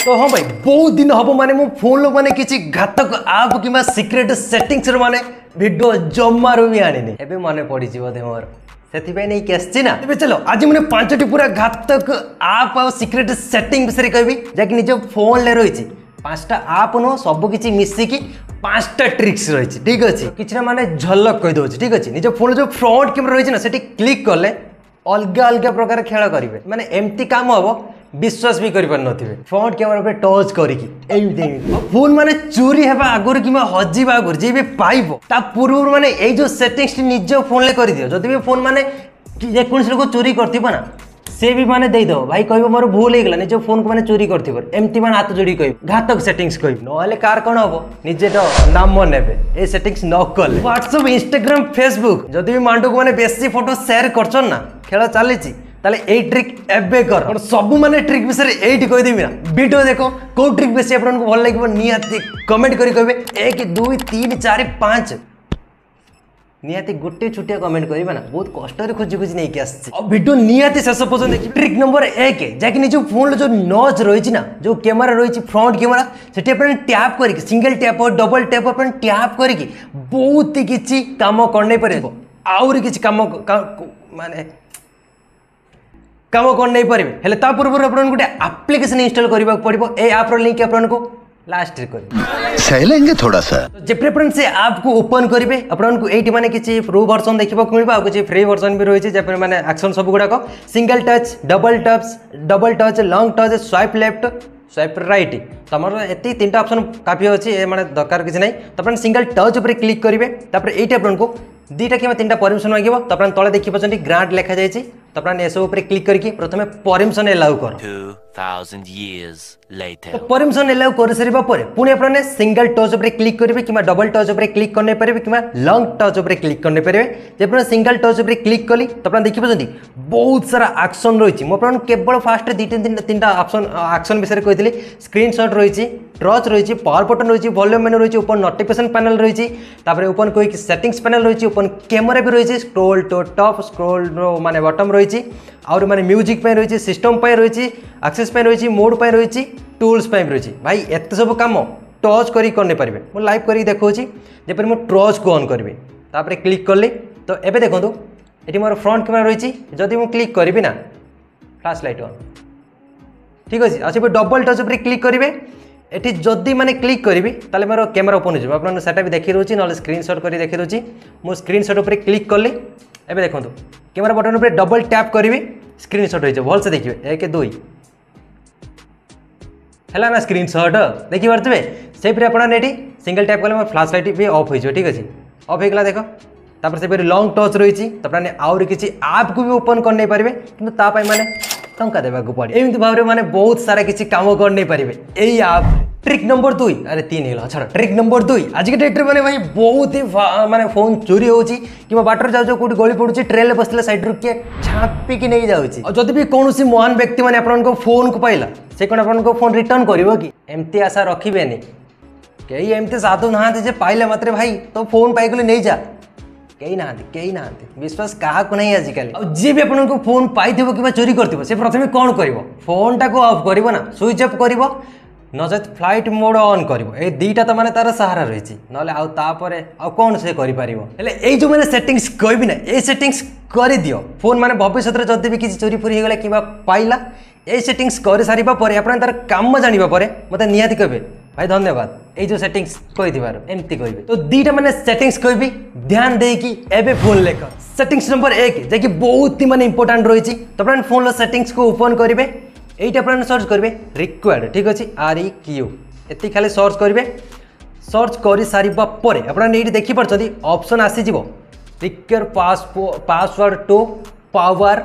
तो हाँ भाई बहुत दिन हम माने मो फोन माने किसी घातक आप कि सिक्रेट सेटिंग्स माने वीडियो जमारू भी आनी एबे माने पड़ी बोधे मोर से नहीं आसछि ना। तेज चलो आज मैंने 5टी पूरा घातक आप और सिक्रेट सेटिंग विषय कहबी जहाँकि निज फोन ले रही 5टा आप नुह सबकि मिसिकी 5टा ट्रिक्स रही। ठीक अच्छे किसी माने झलक कहीदे ठीक अच्छे निज फोन जो फ्रंट कैमेरा रही ना क्लिक कले अलग अलग प्रकार खेल करेंगे माने एमती काम हम विश्वास भी कर फ्रंट कैमेरा पे टच करके फोन माने चोरी हेबा आगुरी कि हजिबा आगुरी जे भी पाइबो ता पूर्व माने ए जो सेटिंग्स निज फोन ले कर दियो जदि भी फोन माने जेकोसी लोक चोरी करथिबो ना से भी माने दे दो भाई कहबो मोर भूल हो गला निज फोन को माने चोरी करथिबो एमती माने हाथ जोड़ी कहबो घातक सेटिंग्स कहबो नहले कार कोन हबो निजे तो नाम नेबे ए सेटिंग्स न कले व्हाट्सएप इंस्टाग्राम फेसबुक जदि भी मांडू को माने बेसी फोटो शेयर करछन ना खेल चलीची ताले ए ट्रिक एबे कर और सब माने ट्रिक विषय एठी कहि देबी ना वीडियो देखो को ट्रिक बेसी आपन को भल लागबो नियाती कमेंट करी कहबे 1 2 3 4 5 नियाती गोटे छुटिया कमेंट करिबा ना बहुत कष्ट रे खोजी खोजी नै के आछि अब वीडियो नियाती शेष पर्यंत देखि ट्रिक नंबर 1 जाकि निजो फोन जो नॉच रही ना जो कैमरा रही फ्रंट कैमरा सेठी अपन टैप करके सिंगल टैप और डबल टैप अपन टैप करके बहुत किछि काम करनै परबो आउर किछि काम माने काम कर नहीं पारे हेले ता पूर्व अपन गोटे एप्लिकेशन इंस्टॉल करबा पड़िबो ए ऐप रो लिंक अपन को लास्ट रे कर सहेलेंगे थोड़ा सा जे प्रेफरेंस से ऐप को ओपन करिवे अपन को एठी माने किछि प्रो वर्जन देखिबा को मिलबा आ किछि फ्री वर्जन भी रही छै जे माने एक्शन सब गुडा को single touch double touch long touch swipe left swipe right तमर एती तीनटा ऑप्शन काफी अछि ए माने दरकार किछि नै त अपन सिंगल टच ऊपर क्लिक करिवे तापर एठी अपन को दुईटा कि तीनटा परमिशन मांगिबो त अपन तळे देखि पछंती ग्रांट लेखा जाय छी त अपन एसो ऊपर क्लिक करके प्रथमे परमिशन अलाउ कर 2000 years later परमिशन अलाउ कर सरीबा परे पुनी अपन सिंगल टच ऊपर क्लिक करिवे किमा डबल टच ऊपर क्लिक करने परिबे किमा लॉन्ग टच ऊपर क्लिक करने परिबे जे अपन सिंगल टच ऊपर क्लिक कली त अपन देखि पछंती बहुत सारा एक्शन रही छी म अपन केवल फास्ट तीनटा ऑप्शन एक्शन विषय कहितली स्क्रीनशॉट रही छी टच रही छी पावर बटन रही छी वॉल्यूम मेनू रही छी ओपन नोटिफिकेशन पैनल रही छी तापर ओपन क्विक सेटिंग्स पैनल रही छी ओपन कैमरा भी रही छी स्क्रॉल टू टॉप स्क्रॉल माने बॉटम रही छी और माने म्यूजिक पे रही छी सिस्टम पे रही छी एक्सेस पे रही छी मोड पे रही छी टूल्स पे रही छी भाई एते सब काम टच करी करने परिबे मो लाइव करी देखो छी जे पर मो टच को ऑन करबे तापर क्लिक करली तो एबे देखंतु एठी मोर फ्रंट कैमरा रही छी जदी मो क्लिक करबी ना फ्लैश लाइट ऑन ठीक अछि आसे डबल टच ऊपर क्लिक करिवे एठी जदी माने क्लिक करिवि ताले मोर कैमरा ओपन हो जिवो आपन सेटा भी देखि रहउची नले स्क्रीनशॉट करी देखि रहउची मो स्क्रीनशॉट ऊपर क्लिक करली एबे देखंतु कैमरा बटन ऊपर डबल टैप करिवि स्क्रीनशॉट हो जिवो भल से देखिबे 1 2 हला ना स्क्रीनशॉट देखि परतबे से फिर आपन एठी सिंगल टैप कले मोर फ्लैश लाइट भी ऑफ हो जिवो ठीक अछि ऑफ हे गला देखो तापर से फिर लॉन्ग टच रही छी तपने आउर किछि ऐप को भी ओपन कर नै परिबे किंतु ता पय माने टंका देबा को पड़े एमति भाव रे माने बहुत सारा किछि काम कर नै परिबे एई ऐप ट्रिक नंबर 2 अरे 3 हेला छड़ ट्रिक नंबर 2 आज के डेट रे माने भाई बहुत ही माने फोन चोरी होची किबा बाटर जाउ जो कोठी गली पडुची ट्रेन ले बसले साइड रुक के छापी की नहीं जाउची और जदी भी कोनोसी महान व्यक्ति माने आपन को फोन को पाइला से कोन आपन को फोन रिटर्न करिवो कि एमती आशा रखिबे नै केई एमती साधु नहाते जे पाइले मात्रे भाई तो फोन पाइ गले नै जा कई ना विश्वास क्या नहीं आजिकल जी भी अपन को फोन पाई कि चोरी कर से प्रथम कौन कर फोन टाक ऑफ कर ना स्विच ऑफ कर नचेत फ्लाइट मोड ऑन कर दीटा तो माने तार सहारा रही ना कौन से कर जो मैंने सेटिंग्स कहबी ना ये सेटिंग्स कर दियो फोन माने भविष्य में जब भी किसी चोरी फुरी होगा कि पाइला ये सेटिंग्स कर सारा पर आप तार काम जाना मत निहाती कहे भाई धन्यवाद ये जो सेटिंग्स कही एमती कह तो दीटा मैंने सेटिंग्स कहबी ध्यान देकी एबे फोन लेकर सेटिंग्स नंबर 1 जैकि बहुत ही माने इंपोर्टेंट रही तो अपन फोन सेटिंग्स को ओपन करेंगे यही अपन सर्च करेंगे रिक्वायर्ड ठीक अच्छे REQ एति खाली सर्च करेंगे सर्च कर सारा पर आप देखी पार्टी ऑप्शन आसीज रिक्वायर पासवर्ड टू पावर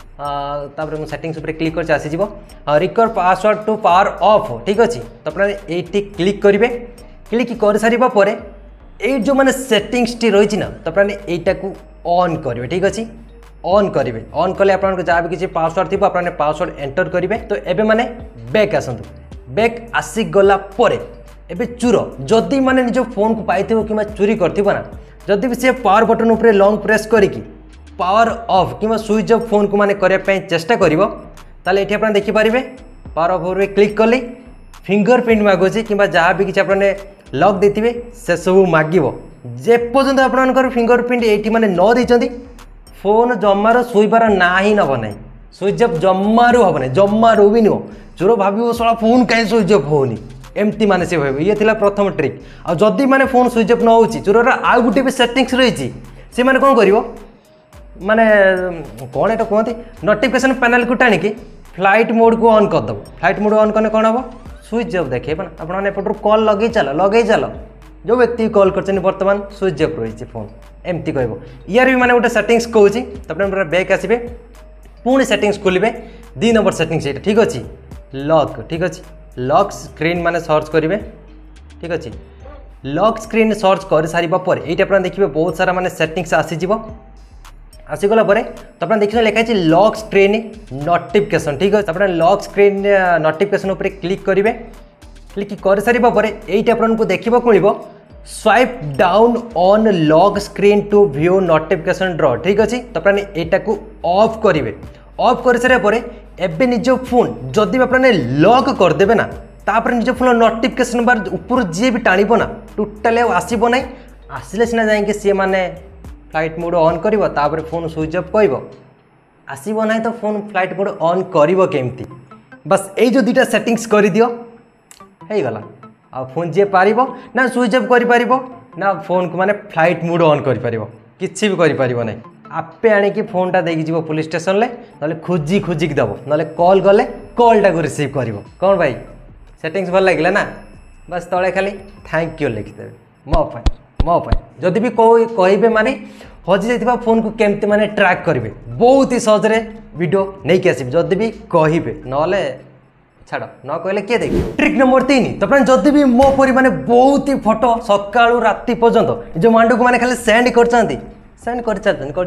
तापर सेटिंग्स ऊपर क्लिक कर आसीज require password to power off ठीक अच्छे तो अपना ये क्लिक करेंगे क्लिक कर सारा पर ये जो मैंने सेटिंग्स रही ना तो अपना यहीटा को ऑन करेंगे ठीक अच्छे ऑन करेंगे ऑन कले आपको जहाँ भी किसी पासवर्ड थी आपने पासवर्ड एंटर करेंगे तो एबे माने बैक आसतु बैक आसीगला एबे चोर जदि माने निज फोन को पाई कि चोरी करना जदि भी सी पावर बटन उपर लॉन्ग प्रेस करके पावर ऑफ कि स्विच ऑफ फोन को माने करने चेष्टा कर देखिपारे पावर ऑफ क्लिक कली फिंगरप्रिंट मागुची कि जहाँ भी किसी आपने लक देते से सब मागिब जेपर्यंत आपंकर फिंगरप्रिंट ये मैंने न देती फोन जमार शोबार ना ही नब ना स्विच अफ जमारू हम ना जमारू भी नुह चोर भाव साला फोन कहीं स्विच अफ होनी एमती माने से भाई ये थिला प्रथम ट्रिक आदि माने फोन स्विच अफ न हो चोर आउ गोटे भी सेटिंग्स रही से मैंने कौन कर माने कौन एटा कहते नोटिफिकेशन पैनल को टाणिकी फ्लाइट मोड को ऑन करदेव फ्लाइट मोड ऑन करने कौन हम स्विच अफ देखे आपड़ कल लगे चल जो व्यक्ति कल कर बर्तमान स्विच अफ रही फोन एमती कह यार भी मैंने गोटे सेटिंग्स कहूँ बैक आसबे पुणी सेटिंग्स खोलिए 2 नंबर सेटिंग्स ये ठीक अच्छे लक ठीक अच्छे लक स्क्रीन माने सर्च करेंगे ठीक अच्छे लक स्क्रीन सर्च कर सारापर ये देखिए बहुत सारा माने सेटिंग्स आसीज आसीगला तो आप देखिए लिखाई लक स्क्रीन नोटिफिकेशन ठीक अच्छे आप लक स्क्रीन नोटिफिकेशन उपर क्लिक करेंगे क्लिक कर सारापर ये आपको देखा मिल swipe down on lock screen to view notification draw ठीक अच्छे तो अपने यहाँ को ऑफ करेंगे ऑफ कर सारापर एबे निज फोन जदि आपने लॉक करदेवे ना तापर निज फोन नोटिफिकेशन बार ऊपर जी भी टाणब ना टोटाली आसब ना आसिले सीना जाए सी मैंने फ्लाइट मोड ऑन कर फोन स्विच अफ कह आसब ना तो फोन फ्लाइट मोड ऑन करमती बस ये जो 2टा सेटिंग्स कर दियो हो गला आ फोन जी पार ना स्विच अफ कर ना फोन को माने फ्लाइट मोड ऑन कर किसी भी कर ना आपे आणिकी फोनटा देकी जीव पुलिस स्टेशन ले ना खोजी खोजिक दब ना कल गले कलटा को रिसीव कर कौन भाई सेटिंग्स भल लगे ना बस तले खाली थैंक यू लिखिदेवे मो जदि भी कहे माने हजि जाइथिबा फोन को केमती माने ट्रैक करेंगे बहुत ही सहजरे वीडियो नहीं कि आसबे जदि भी कहे ना छाड़ न कहले किए देख ट्रिक नंबर 3 तो अपने जदि भी मो परी माने बहुत ही फोटो सका राति पर्यंत जो मांडू को माने खाली सेंड कर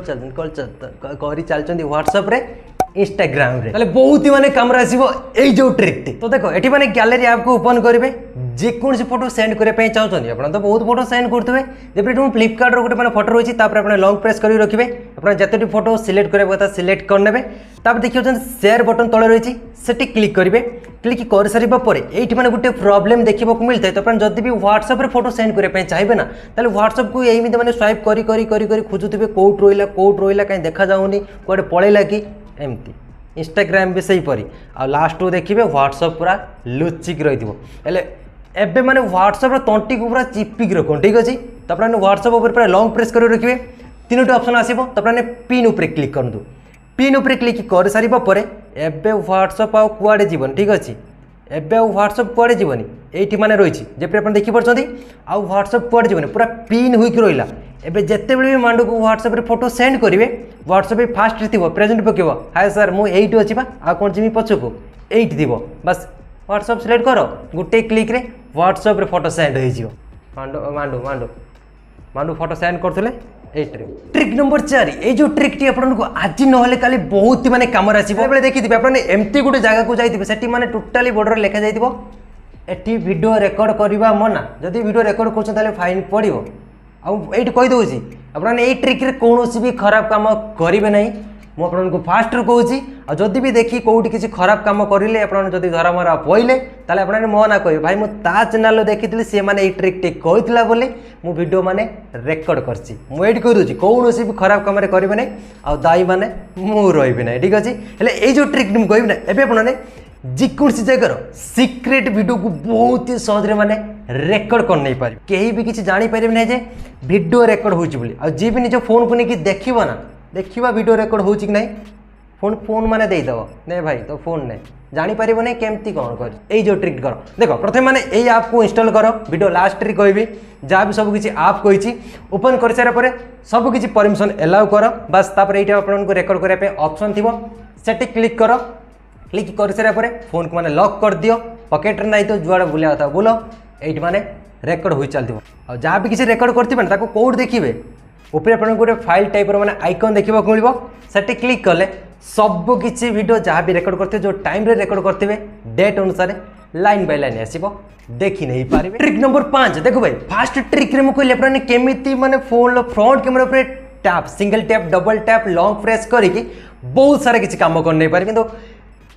चलते व्हाट्सएप रे इंस्टाग्राम रे बहुत ही माने काम आसीबो एई जो ट्रिक टी तो देखो एठी माने गैलरी ऐप को ओपन करेंगे जेकोसी फोटो सेंड करने चाहते आप तो बहुत फोटो सेंड करेंगे जब फ्लिपकार्ट गोटे मैंने फोटो रही है लॉन्ग प्रेस कर रखिए आप जिते फोटो सिलेक्ट करेंगे कथा सिलेक्ट करने देखिए शेयर बटन तले रही है क्लिक करेंगे क्लिक कर सारापर ये मैंने गोटे प्रॉब्लम देखा मिलता है तो जब भी व्हाट्सएप फोटो सेंड करने चाहिए ना तो व्हाट्सएप को यही मैंने स्वाइप कर खोजुवे कौट रहा कहीं देखा जाऊनी कौटे पलैला कि एमती इंस्टाग्राम भी सही परी आ लास्ट को देखिए व्हाट्सएप पूरा लुचिक रही एबे माने व्हाट्सएप तंटी को पूरा चिपिक रख ठीक अच्छे तो अपने व्हाट्सएप पूरा लॉन्ग प्रेस कर रखिए 3टी ऑप्शन आसो तो अपने पिन उपर क्लिक करूँ पिन उपर क्लिक कर सारापर एबे व्हाट्सएप आउ कुआडे जीवन ठीक अच्छे एबे आउ व्हाट्सएप कुआडे जीवनी ये मैंने रही जब आप देखिपे आउ व्हाट्सएप कुआडे जीवन पूरा पिन होकर रहा एबे जिते भी मांडू को व्हाट्सएप रे फोटो सेंड करेंगे व्हाट्सएप फास्ट थी प्रेजेंट पकेब हाय सर मुझे अच्छी आ कौन जी पछक ये थी बस व्हाट्सएप सिलेक्ट कर गोटे क्लिक रे व्हाट्सएप रे फोटो सेंड हो मांडू मांडू मांडू मांडू फोटो सेंड करते ट्रिक नंबर 4 ये जो ट्रिक टी आपको आज ना काली बहुत ही माने काम आसो देखिए आपने एमती गोटे जगह को जाइए सेठी माने टोटाली बॉर्डर लिखा जाइए एटी वीडियो रेकर्ड करवा मना जदि वीडियो रेकर्ड कर फाइन पड़ो आईटी कहीदे आपने ये ट्रिक कौन भी खराब काम करेंगे ना मुझे फास्ट कहूँ जदि भी देखी कौटी किसी खराब कम करेंगे आपड़ी धरा मरा पड़े ताले आपने मो ना कहे भाई मुझे चैनल देखी सी मैंने ये ट्रिक टी कहला बोली मु वीडियो माने रेकर्ड करसी मुझे कहीदे कौन भी खराब कम करेंगे ना आ दायी मैंने मु रही ना ठीक अच्छे ये जो ट्रिक मुझे कहबी ना एवं आपने जेकोसी जगार सिक्रेट वीडियो को बहुत ही सहज माने रेकर्ड कर नहीं पारे कहीं भी किसी जापर ना जे वीडियो रेकर्ड हो जी भी निज फोन को लेकिन देखा ना देखा वीडियो रेकर्ड हो ना फोन फोन मैंने देदेव नहीं भाई तो फोन नहीं जापर नहीं केमती कौन कर ये जो ट्रिक कर देख प्रथम मैंने यही आप को इंस्टॉल कर वीडियो लास्ट रे कहबी जहाँ भी सब किसी आप कही ओपन कर सारापर सब किसी परमिशन एलाउ कर बस तापर ये आपको रेकर्ड करने ऑप्शन थी सेटी क्लिक कर क्लिक कर सारापर फोन को मैंने लॉक कर दियो पकेट नहीं तो जुआड़े बुला था बोलो ये मैंने रेकर्ड हो चलती और जहाँ भी किसी रेकर्ड करते कौट देखिए ऊपर आप गोटे फाइल टाइप मैंने आइकन देखा मिल से क्लिक कले सब किसी वीडियो जहाँ भी रेकर्ड करते जो टाइम रे रेकर्ड करते डेट अनुसार लाइन बाय लाइन आसो देखी नहीं पारे ट्रिक नंबर 5 देखो भाई फास्ट ट्रिक रे मुझे कहली केमी माने फोन फ्रंट कैमेरा पर tap single tap double tap long press करके बहुत सारा किसी काम कर नहीं पारे किंतु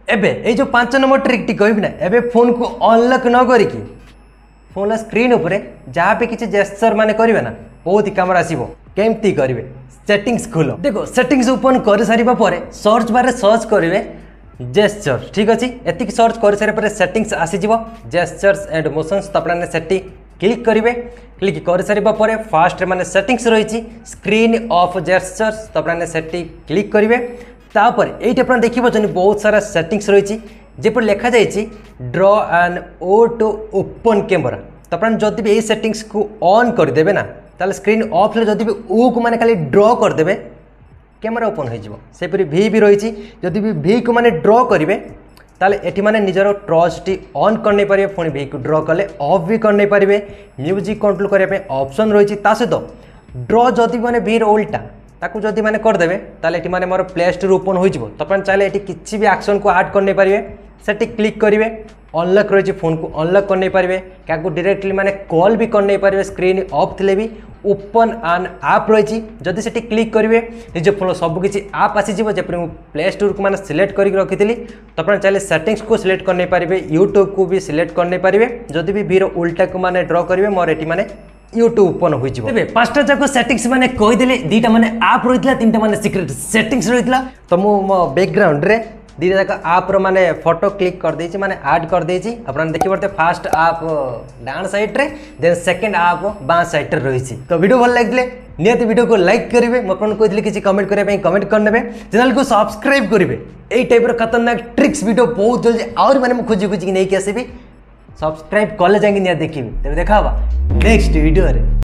एबे ये जो 5 नंबर ट्रिक टी कहबी ना एबे फोन को अनलॉक न करिकी फोन स्क्रीन उपरे जहाँ भी किसी जेस्चर माने करिवे ना बहुत ही काम आसीबो केमती करिवे सेटिंग्स खोलो देखो सेटिंग्स ओपन कर सारिबा परे सर्च बार रे सर्च करिवे जेस्चर ठीक अछि एतिक सर्च कर सारे परे सेटिंग्स आसी जिवो जेस्चर्स एंड मोशंस तो आपने सेटिंग क्लिक करिवे क्लिक कर सारिबा परे फास्ट माने सेटिंग्स रहिछि स्क्रीन ऑफ जेस्चर्स तो आपने सेटिंग क्लिक करिवे तापर एइटे आपन देखिबो जनी बहुत सारा सेटिंग्स रहिछि जेपर लिखा जाइछि draw and O to open camera तो अपन जदि भी ए सेटिंग्स को ऑन कर देबे ना ताले स्क्रीन ऑफ ले जदि भी ओ को माने खाली ड्रॉ कर देबे कैमरा ओपन हो जिवो सेपरि भी रहिछि जदि भी को माने ड्रॉ करिवे ताले एठी माने निजरो टॉर्च टी ऑन करने पारिबे पुणी भी को ड्रॉ कले ऑफ भी करने पारिबे म्यूजिक कंट्रोल करिया पे ऑप्शन रहिछि ता सहित ड्रॉ जदि माने भी उल्टा ताकू जदि माने कर देबे ताले एठी माने मोर प्ले स्टोर ओपन हो जिवो तो अपन चाहे एठी किछि भी एक्शन को ऐड करने पारिबे सेटी क्लिक करिवे अनलॉक रही फोन को अनलॉक करने पारे क्या डायरेक्टली माने कॉल भी करने पारे स्क्रीन ऑफ थे भी ओपन एन आप रही जदि से क्लिक करेंगे निज फोन सबकि आप आसीज जपरी प्ले स्टोर को मैंने सिलेक्ट करके रखी तो आप चाहिए सेटिंग्स को सिलेक्ट करने पारे यूट्यूब को भी सिलेक्ट करने पारे जदि भी भीर उल्टा को मैंने ड्रॉ करेंगे मोर ये माने यूट्यूब ओपन हो जाए पांचटा जाक सेटिंग्स मैंने कहीदेली दीटा मैंने आप रही है 3टा मैंने सिक्रेट सेटिंग्स रही तो मो बैकग्राउंड रे दीटा जाक आप माने फोटो क्लिक कर देछि माने ऐड कर देछि अपन देखि परते फास्ट आप डान साइड रे देन सेकंड आप बां साइड रे रहिछि तो वीडियो भल लागले नियत वीडियो को लाइक करिवे म अपन कहिदली किछि कमेंट करिया पे कमेंट कर नेबे चैनल को सब्सक्राइब करिवे एई टाइप रो खतरनाक ट्रिक्स वीडियो बहुत जल्दी और माने म खोजी खोजी नै के आसीबी सब्सक्राइब कले जांगी नियत देखिबे तबे देखाबा नेक्स्ट वीडियो रे।